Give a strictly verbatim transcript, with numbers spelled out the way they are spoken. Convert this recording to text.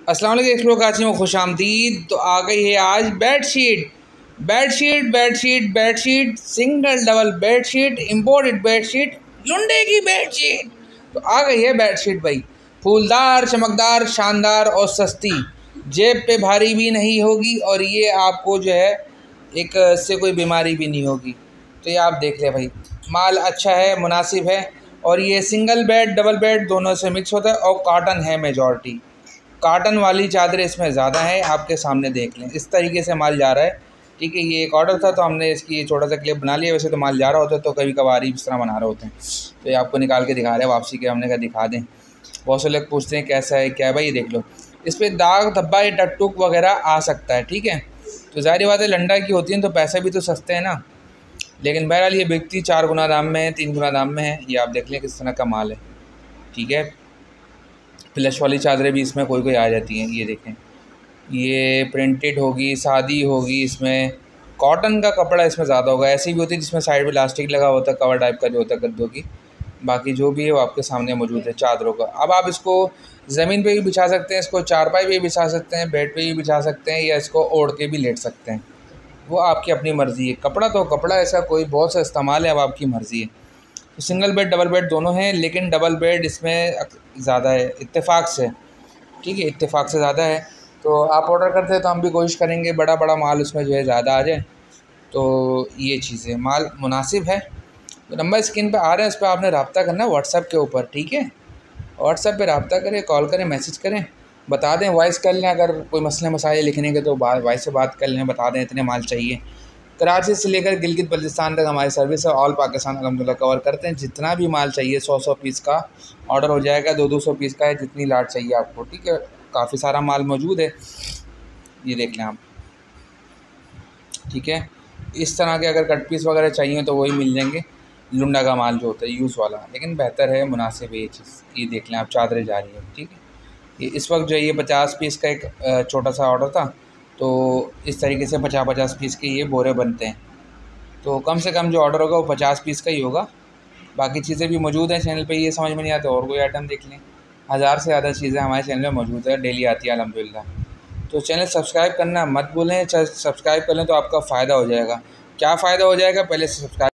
अस्सलाम वालेकुम एक्सप्लोर कराची में खुश आमदीद। तो आ गई है आज bedsheet bedsheet bedsheet bedsheet single double bedsheet imported bedsheet लुंडे की बेडशीट। तो आ गई है बेडशीट भाई, फूलदार, चमकदार, शानदार और सस्ती, जेब पे भारी भी नहीं होगी और ये आपको जो है एक से कोई बीमारी भी नहीं होगी। तो ये आप देख ले भाई, माल अच्छा है, मुनासिब है और ये सिंगल बेड डबल बेड दोनों से मिक्स होता है और कॉटन है मेजॉरिटी। कॉटन वाली चादरें इसमें ज़्यादा है, आपके सामने देख लें। इस तरीके से माल जा रहा है, ठीक है। ये एक ऑर्डर था तो हमने इसकी ये छोटा सा क्लिप बना लिया। वैसे तो माल जा रहा होता है तो कभी कभार ही इस तरह बना रहे होते हैं, तो ये आपको निकाल के दिखा रहे हैं वापसी के। हमने कहा दिखा दें, बहुत से लोग पूछते हैं कैसा है क्या है। भाई देख लो, इस पर दाग धब्बा या टकटुक वगैरह आ सकता है, ठीक है। तो ज़ाहिर बात है लंडा की होती हैं तो पैसे भी तो सस्ते हैं ना। लेकिन बहरहाल ये बिकती चार गुना दाम में है, तीन गुना दाम में है। ये आप देख लें किस तरह का माल है, ठीक है। प्लश वाली चादरें भी इसमें कोई कोई आ जाती हैं। ये देखें, ये प्रिंटेड होगी, सादी होगी, इसमें कॉटन का कपड़ा इसमें ज़्यादा होगा। ऐसी भी होती है जिसमें साइड में इलास्टिक लगा होता है, कवर टाइप का जो होता है गद्दों की। बाकी जो भी है वो आपके सामने मौजूद है चादरों का। अब आप इसको ज़मीन पे भी बिछा सकते हैं, इसको चारपाई पे भी बिछा सकते हैं, बेड पे भी बिछा सकते हैं, या इसको ओढ़ के भी लेट सकते हैं। वो आपकी अपनी मर्ज़ी है। कपड़ा तो कपड़ा, ऐसा कोई बहुत सा इस्तेमाल है, अब आपकी मर्ज़ी है। तो सिंगल बेड डबल बेड दोनों हैं, लेकिन डबल बेड इसमें ज़्यादा है इत्तेफाक से, ठीक है, इत्तेफाक से ज़्यादा है। तो आप ऑर्डर करते हैं तो हम भी कोशिश करेंगे बड़ा बड़ा माल उसमें जो है ज़्यादा आ जाए। तो ये चीज़ें माल मुनासिब है। तो नंबर स्क्रीन पे आ रहे हैं, उस पर आपने रब्ता करना है व्हाट्सएप के ऊपर, ठीक है। व्हाट्सएप पे रब्ता करें, कॉल करें, मैसेज करें, बता दें, वॉइस कर लें। अगर कोई मसले मसाइल लिखने के तो वॉइस से बात कर लें, बता दें इतने माल चाहिए। कराची से लेकर गिलगित बल्तिस्तान तक हमारी सर्विस है। ऑल पाकिस्तान अल्हम्दुलिल्लाह कवर करते हैं। जितना भी माल चाहिए सौ सौ पीस का ऑर्डर हो जाएगा, दो दो सौ पीस का है, जितनी लाट चाहिए आपको, ठीक है। काफ़ी सारा माल मौजूद है, ये देख लें आप, ठीक है। इस तरह के अगर कट पीस वगैरह चाहिए तो वही मिल जाएंगे, लुंडा का माल जो होता है यूज़ वाला, लेकिन बेहतर है, मुनासिब है ये चीज़। ये देख लें आप, चादरें जा रही है, ठीक है। ये इस वक्त जो है ये पचास पीस का एक छोटा सा ऑर्डर था, तो इस तरीके से पचास पचास पीस के ये बोरे बनते हैं। तो कम से कम जो ऑर्डर होगा वो पचास पीस का ही होगा। बाकी चीज़ें भी मौजूद हैं चैनल पे, ये समझ में नहीं आता और कोई आइटम देख लें। हज़ार से ज़्यादा चीज़ें हमारे चैनल में मौजूद है, डेली आती है अल्हम्दुलिल्लाह। तो चैनल सब्सक्राइब करना मत भूलें, सब्सक्राइब कर लें तो आपका फ़ायदा हो जाएगा। क्या फ़ायदा हो जाएगा, पहले से सब्सक्राइब